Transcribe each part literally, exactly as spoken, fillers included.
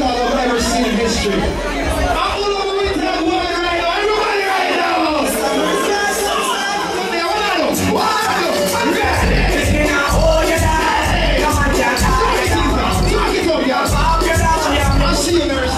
dog I've ever seen in history. I'm all over with that one right now. Everybody right now. I'll see you there.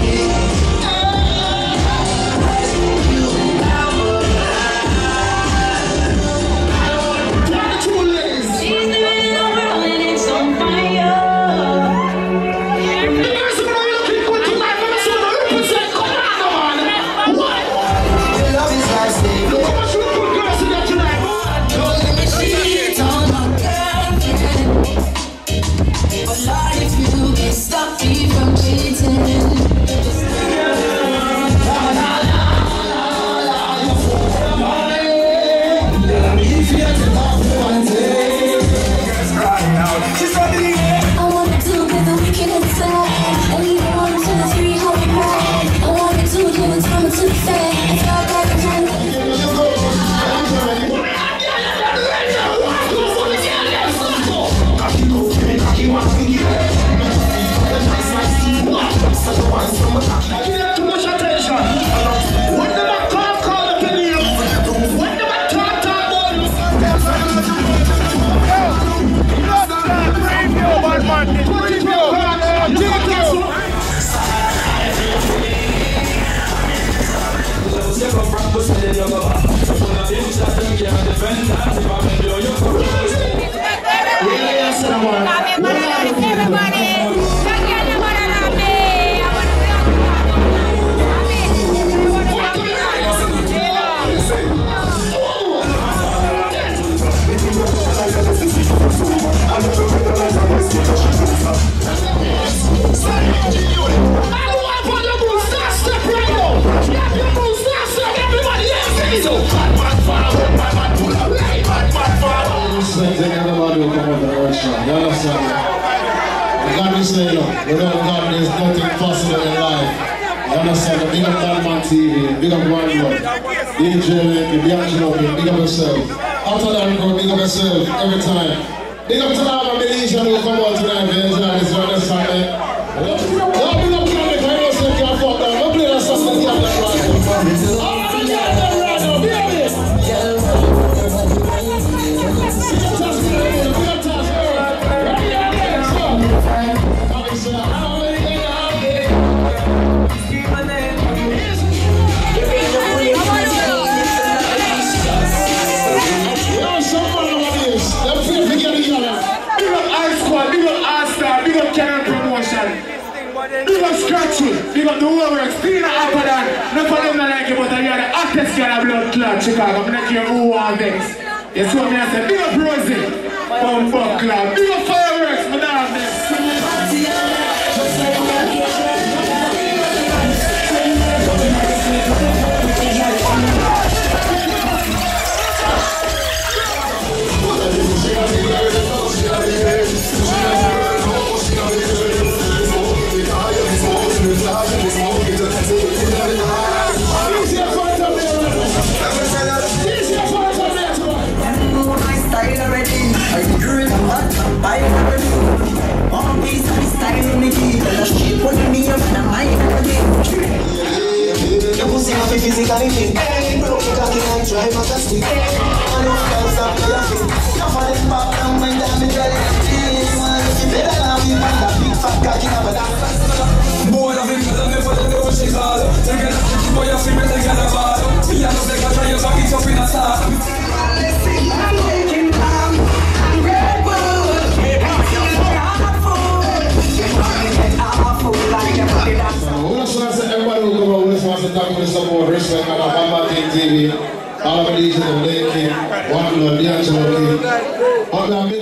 Without God, there's nothing possible in life. You understand? Big up Batman T V, big up One Love, D J Linky, D'Angelo, big up yourself. After that, record, big up yourself every time. Big up to all my Malaysian who come out tonight, man. You understand? Don't big up to me, I know say you can't fuck down. Don't play that stuff that you have that right now. All of you have that right now, be on it. Big up Scratchy, big up the whole works, being up and down. No for them not like you, but you're the hottest girl of blood clot Chicago. I'm not care who want this. You see what I say? Big up Rosie, Bumper Club. Big up Fireworks, my damn this. Physically fit, broke the cocky and drive out a stick. I know girls that play a fit. Enough of them back down when damage are in the face. Man, if you better than me, man, that big fat cocky never done. Boy, I've been cutting me for the door, she's all. Take it up, keep boy, you're feeling like a ball. Me and the second try, you're fucking up in a star. I'm taking time, I'm grateful. Everybody who come out with us wants to talk with us about respect and Batman T V. All of these are the Linky, One Love, D'Angelo,